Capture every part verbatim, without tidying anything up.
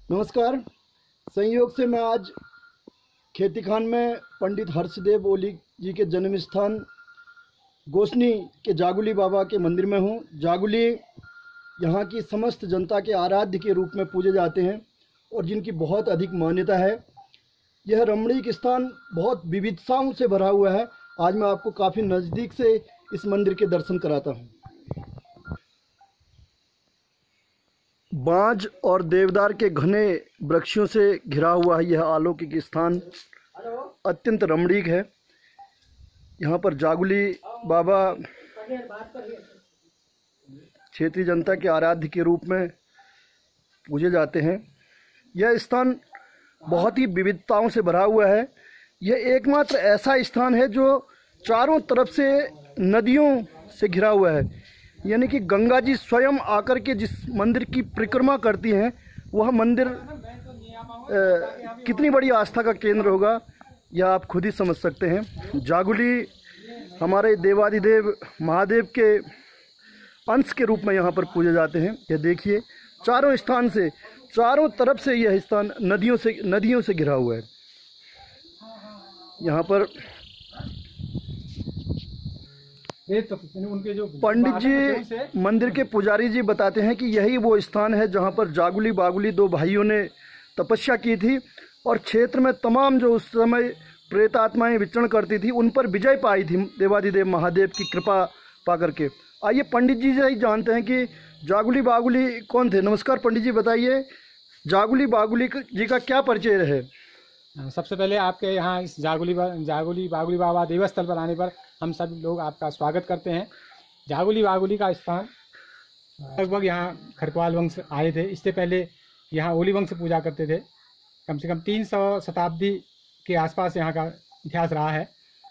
नमस्कार। संयोग से मैं आज खेती खान में पंडित हर्षदेव ओली जी के जन्म स्थान गोसनी के जागुली बाबा के मंदिर में हूँ। जागुली यहाँ की समस्त जनता के आराध्य के रूप में पूजे जाते हैं और जिनकी बहुत अधिक मान्यता है। यह रमणीक स्थान बहुत विविधताओं से भरा हुआ है। आज मैं आपको काफ़ी नज़दीक से इस मंदिर के दर्शन कराता हूँ। बांज और देवदार के घने वृक्षों से घिरा हुआ है यह अलौकिक स्थान अत्यंत रमणीक है। यहाँ पर जागुली बाबा क्षेत्रीय जनता के आराध्य के रूप में पूजे जाते हैं। यह स्थान बहुत ही विविधताओं से भरा हुआ है। यह एकमात्र ऐसा स्थान है जो चारों तरफ से नदियों से घिरा हुआ है, यानी कि गंगा जी स्वयं आकर के जिस मंदिर की परिक्रमा करती हैं वह मंदिर आ, कितनी बड़ी आस्था का केंद्र होगा यह आप खुद ही समझ सकते हैं। जागुली हमारे देवादिदेव महादेव के अंश के रूप में यहाँ पर पूजे जाते हैं। यह देखिए चारों स्थान से चारों तरफ से यह स्थान नदियों से नदियों से घिरा हुआ है। यहाँ पर पंडित जी मंदिर के पुजारी जी बताते हैं कि यही वो स्थान है जहाँ पर जागुली बागुली दो भाइयों ने तपस्या की थी और क्षेत्र में तमाम जो उस समय प्रेतात्माएं विचरण करती थी उन पर विजय पाई थी देवादिदेव महादेव की कृपा पा करके। आइए पंडित जी से ही जानते हैं कि जागुली बागुली कौन थे। नमस्कार पंडित जी, बताइए जागुली बागुली जी का क्या परिचय है। सबसे पहले आपके यहाँ इस जागुली जागुली बागुली बाबा देवस्थल पर आने पर हम सब लोग आपका स्वागत करते हैं। जागुली बागुली का स्थान लगभग यहाँ खरकवाल वंश आए थे। इससे पहले यहाँ ओली वंश पूजा करते थे। कम से कम तीन सौ शताब्दी के आसपास यहाँ का इतिहास रहा है।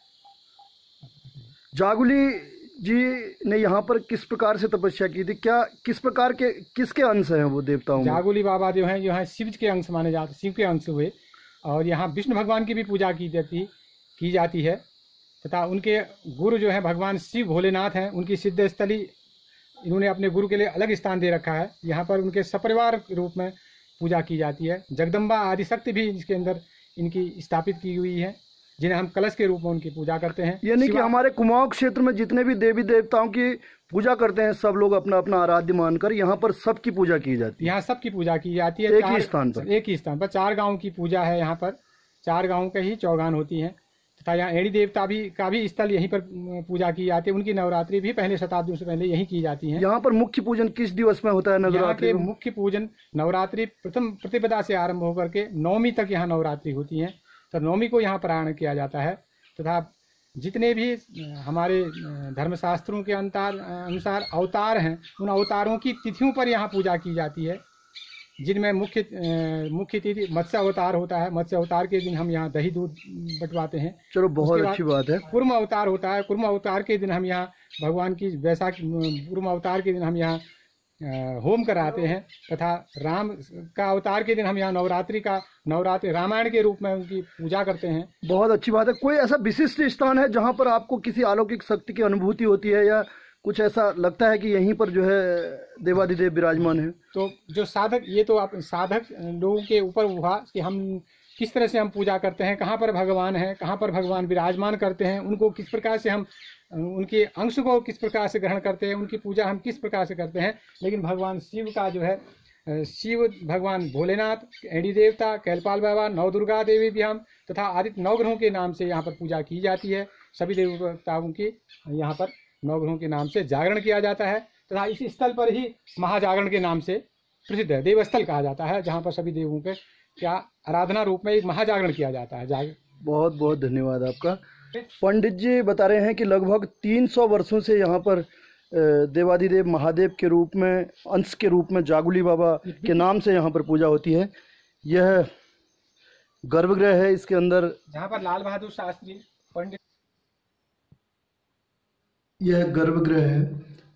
जागुली जी ने यहाँ पर किस प्रकार से तपस्या की थी, क्या किस प्रकार के किसके अंश हैं वो देवताओं? जागुली बाबा जो हैं जो है शिव के अंश माने जाते, शिव के अंश हुए और यहाँ विष्णु भगवान की भी पूजा की जाती की जाती है तथा उनके गुरु जो है भगवान शिव भोलेनाथ हैं। उनकी सिद्ध स्थली इन्होंने अपने गुरु के लिए अलग स्थान दे रखा है। यहाँ पर उनके सपरिवार रूप में पूजा की जाती है। जगदम्बा आदिशक्ति भी इसके अंदर इनकी स्थापित की हुई है, जिन्हें हम कलश के रूप में उनकी पूजा करते हैं। यानी कि हमारे कुमाऊं क्षेत्र में जितने भी देवी देवताओं की पूजा करते हैं सब लोग अपना अपना आराध्य मानकर यहाँ पर सबकी पूजा की जाती है। यहाँ सबकी पूजा की जाती है एक ही स्थान पर। एक ही स्थान पर चार गाँव की पूजा है। यहाँ पर चार गाँव के ही चौगान होती है तथा यहाँ एड़ी देवता भी का भी स्थल यहीं पर पूजा की जाती है। उनकी नवरात्रि भी पहले शताब्दियों से पहले यहीं की जाती है। यहाँ पर मुख्य पूजन किस दिवस में होता है? नवरात्रि मुख्य पूजन नवरात्रि प्रथम प्रतिपदा से आरंभ होकर के नौवीं तक यहाँ नवरात्रि होती है। तो नौवीं को यहाँ पारायण किया जाता है तथा जितने भी हमारे धर्मशास्त्रों के अंतर अनुसार अवतार हैं उन अवतारों की तिथियों पर यहाँ पूजा की जाती है, जिनमें मुख्य मुख्य तिथि मत्स्य अवतार होता है। मत्स्य अवतार के दिन हम यहाँ दही दूध बंटवाते हैं। चलो बहुत अच्छी बात है। कुर्म अवतार होता है। कुर्म अवतार के दिन हम यहाँ भगवान की वैसाखी कुर्म अवतार के दिन हम यहाँ होम कराते हैं तथा राम का अवतार के दिन हम यहाँ नवरात्रि का नवरात्रि रामायण के रूप में उनकी पूजा करते हैं। बहुत अच्छी बात है। कोई ऐसा विशिष्ट स्थान है जहाँ पर आपको किसी अलौकिक शक्ति की अनुभूति होती है या कुछ ऐसा लगता है कि यहीं पर जो है देवादिदेव विराजमान है? तो जो साधक, ये तो आप साधक लोगों के ऊपर हुआ कि हम किस तरह से हम पूजा करते हैं, कहाँ पर भगवान है, कहाँ पर भगवान विराजमान करते हैं, उनको किस प्रकार से हम उनके अंश को किस प्रकार से ग्रहण करते हैं, उनकी पूजा हम किस प्रकार से करते हैं। लेकिन भगवान शिव का जो है शिव भगवान भोलेनाथ, एड़ी देवता, कैलपाल बाबा, नव दुर्गा देवी भी हम तथा आदित्य नवग्रहों के नाम से यहाँ पर पूजा की जाती है। सभी देवताओं की यहाँ पर नवग्रहों के नाम से जागरण किया जाता है तथा इस स्थल पर ही महाजागरण के नाम से प्रसिद्ध है। देवस्थल कहा जाता है जहाँ पर सभी देवों के क्या आराधना रूप में एक महाजागरण किया जाता है। जाग बहुत बहुत धन्यवाद आपका। पंडित जी बता रहे हैं कि लगभग तीन सौ वर्षों से यहाँ पर देवादिदेव महादेव के रूप में अंश के रूप में जागुली बाबा के नाम से यहाँ पर पूजा होती है। यह गर्भगृह है, इसके अंदर जहाँ पर लाल बहादुर शास्त्री पंडित यह गर्भगृह है।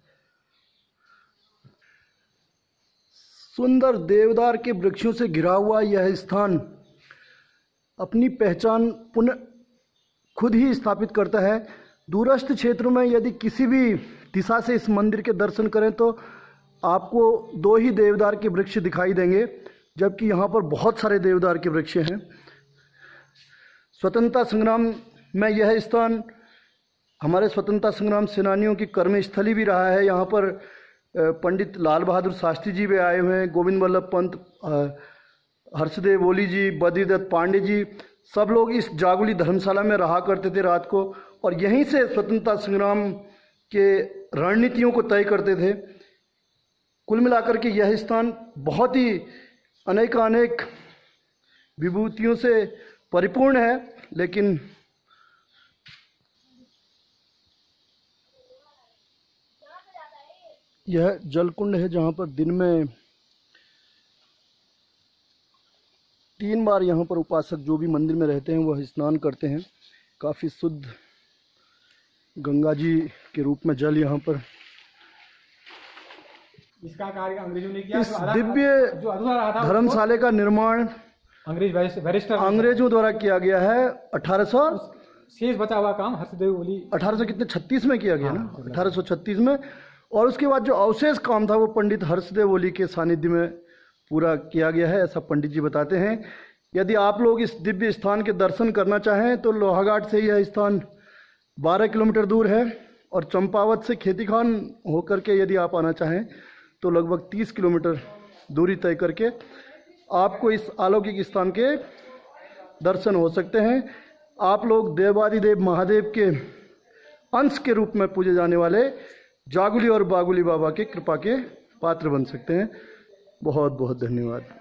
सुंदर देवदार के वृक्षों से घिरा हुआ यह स्थान अपनी पहचान पुनः खुद ही स्थापित करता है। दूरस्थ क्षेत्रों में यदि किसी भी दिशा से इस मंदिर के दर्शन करें तो आपको दो ही देवदार के वृक्ष दिखाई देंगे। जबकि यहाँ पर बहुत सारे देवदार के वृक्ष हैं। स्वतंत्रता संग्राम में यह स्थान हमारे स्वतंत्रता संग्राम सेनानियों की कर्मस्थली भी रहा है। यहाँ पर पंडित लाल बहादुर शास्त्री जी भी आए हुए हैं, गोविंद वल्लभ पंत, हर्षदेव ओली जी, बद्रीदत्त पांडे जी, सब लोग इस जागुली धर्मशाला में रहा करते थे रात को, और यहीं से स्वतंत्रता संग्राम के रणनीतियों को तय करते थे। कुल मिलाकर के यह स्थान बहुत ही अनेकानेक विभूतियों से परिपूर्ण है, लेकिन यह जलकुंड है जहाँ पर दिन में तीन बार यहाँ पर उपासक जो भी मंदिर में रहते हैं वह स्नान करते हैं। काफ़ी शुद्ध गंगा जी के रूप में जल यहाँ पर। इसका कार्य अंग्रेजों ने किया। इस दिव्य धर्मशाला का निर्माण अंग्रेज बैरिस्टर अंग्रेजों द्वारा किया गया है। अठारह सौ शेष बचा हुआ काम हर्षदेव ओली अठारह सौ कितने छत्तीस में किया गया ना, अठारह सौ छत्तीस में। और उसके बाद जो अवशेष काम था वो पंडित हर्षदेव ओली के सानिध्य में पूरा किया गया है, ऐसा पंडित जी बताते हैं। यदि आप लोग इस दिव्य स्थान के दर्शन करना चाहें तो लोहाघाट से यह स्थान बारह किलोमीटर दूर है, और चंपावत से खेती खान होकर के यदि आप आना चाहें तो लगभग तीस किलोमीटर दूरी तय करके आपको इस अलौकिक स्थान के दर्शन हो सकते हैं। आप लोग देवादिदेव महादेव के अंश के रूप में पूजे जाने वाले जागुली और बागुली बाबा के कृपा के पात्र बन सकते हैं। बहुत बहुत धन्यवाद।